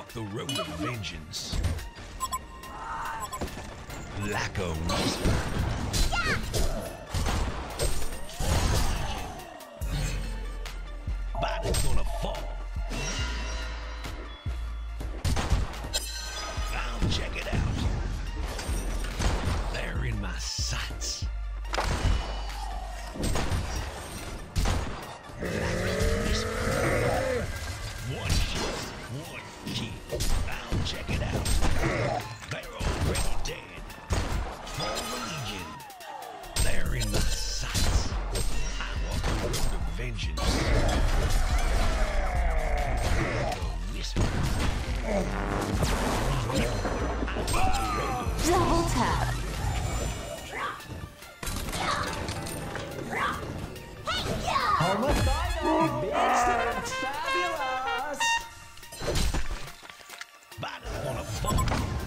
walk the road of vengeance. Like a whisper. Body's gonna fall. I'll check it out. They're in my sights. One shot, one kill. I'll check it out. They're already dead. For the Legion. They're in my sights. I walk the road of vengeance. The whisper. Double tap. It's fabulous! Body's gonna fall.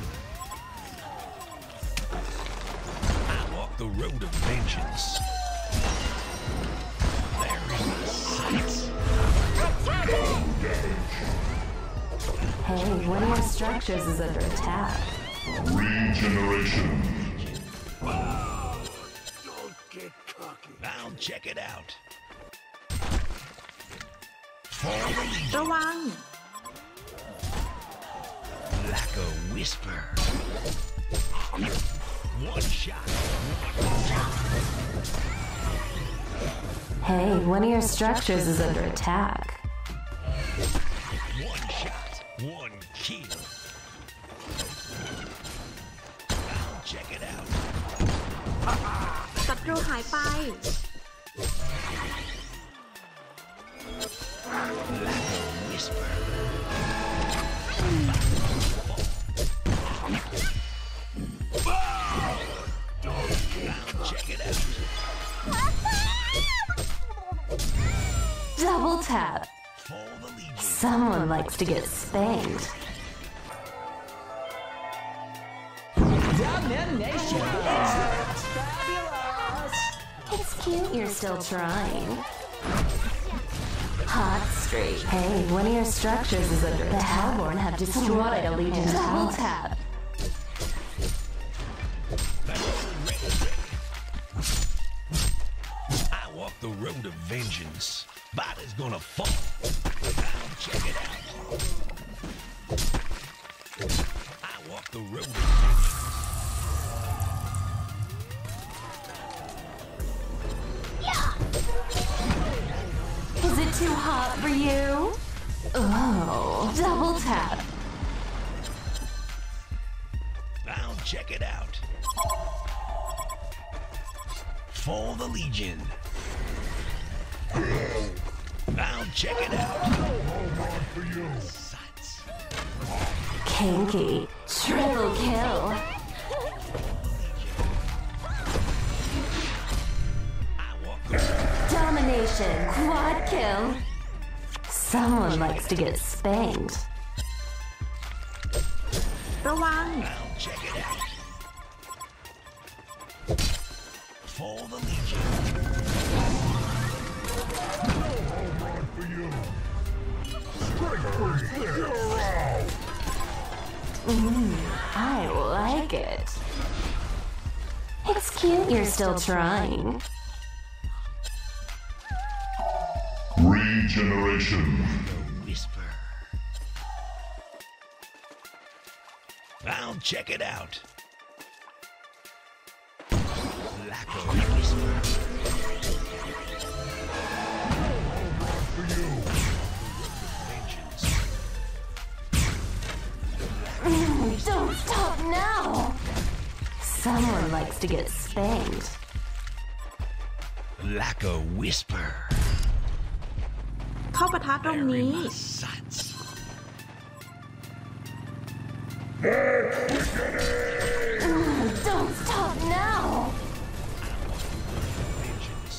I walk the road of vengeance. They're in my sights. Hey, one of your structures is under attack. Regeneration. Don't get cocky. I'll check it out. ระวัง Like a whisper. One shot. Hey, one of your structures is under attack. One shot. One kill. I'll check it out. ศัตรูหายไป Like a whisper. I'll check it out. Double tap. For the Legion. Someone likes to get spanked. Damnation! It's fabulous! It's cute you're still trying. Hot streak. Hey, one of your structures is under attack. The Hellborn have destroyed a Legion Double tap. I walk the road of vengeance. Body's gonna fall. I'll check it out. I walk the road of vengeance. Is it too hot for you? Oh, double tap. I'll check it out. For the Legion. I'll check it out. Sights. Kinky. Triple kill. I walk the road. Domination. Quad kill. Someone likes to get spanked. ระวัง I'll check it out. For the Legion. I like it. It's cute you're still trying. Regeneration. Whisper. I'll check it out. Like a whisper. Vengeance. Don't stop now! Someone likes to get spanked. Like a whisper. เข้าปะทะตรง They're in นี้ my sights. Don't stop now! Vengeance.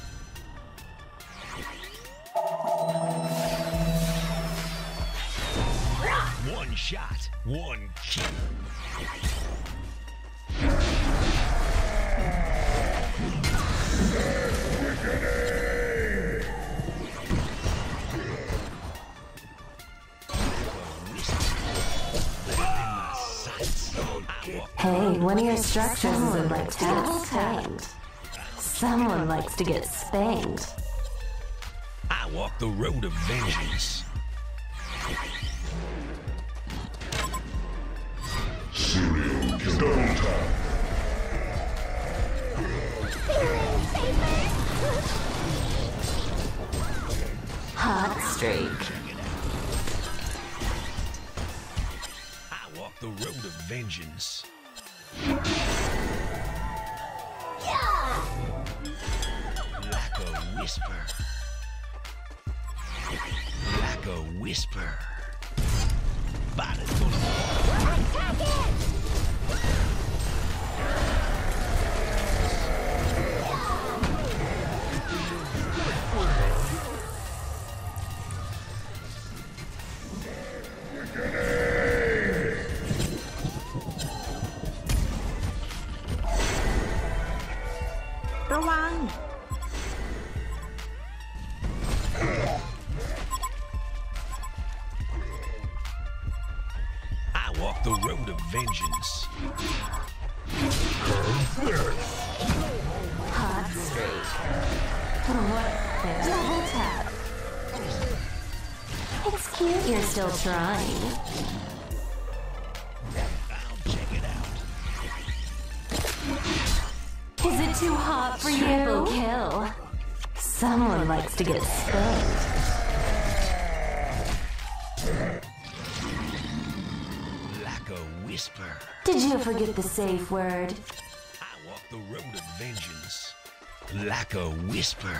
One shot, one kill. Hey, one of your structures is under attack. Someone likes to get spanked. I walk the road of vengeance. Serial double tap. Hot streak. I walk the road of vengeance. Like a whisper. Like a whisper. Body's gonna fall. Attack it! ระวัง I walk the road of vengeance. Hot streak. What? Double tap. It's cute you're still trying. I'll check it out. Is it too hot for you? Triple kill. Someone likes to get spanked. Like a whisper. Did you forget the safe word? I walk the road of vengeance. Like a whisper.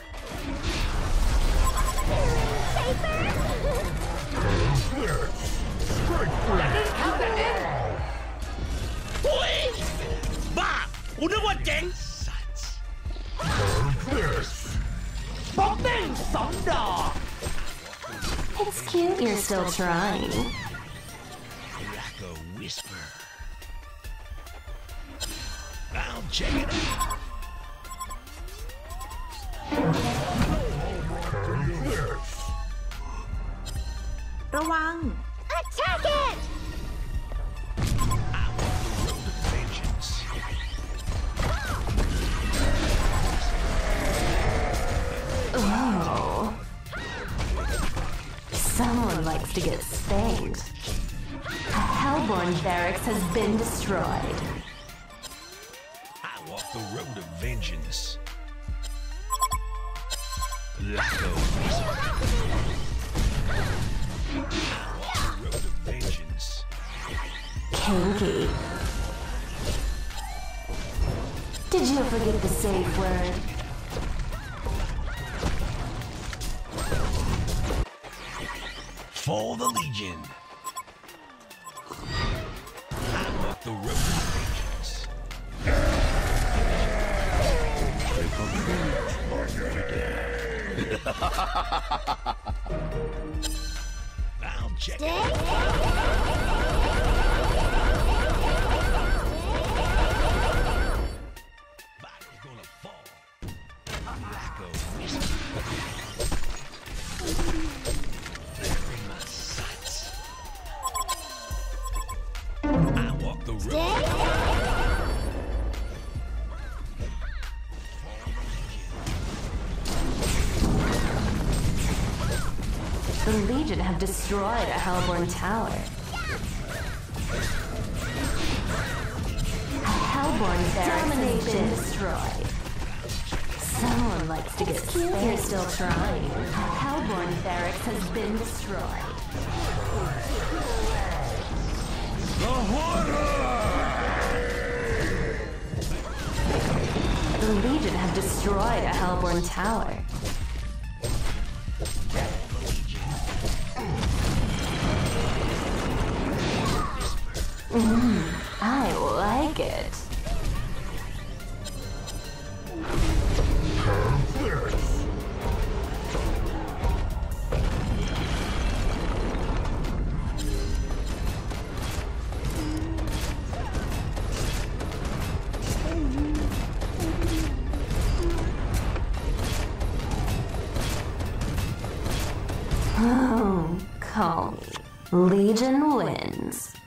บ้ากูนึกว่าเจ๋งป๊อกเด้งสองดอก It's cute you're still trying. Like a whisper. I'll check it out. ระวัง Attack it! I walk the road of vengeance. Oh. Someone likes to get spanked. A Hellborn barracks has been destroyed. I walk the road of vengeance. Like a whisper. I walk the road of vengeance. Kinky. Did you forget the safe word? For the Legion. I walk the road of vengeance. I'll check it out. Body's gonna fall. Like a whisper. They're in my sights. I walk the road. The Legion have destroyed a Hellborn tower. A Hellborn barracks has been destroyed. Someone likes to get spanked. You're still trying. A Hellborn barracks has been destroyed. The Legion have destroyed a Hellborn tower. I like it. Oh, call me. Legion wins.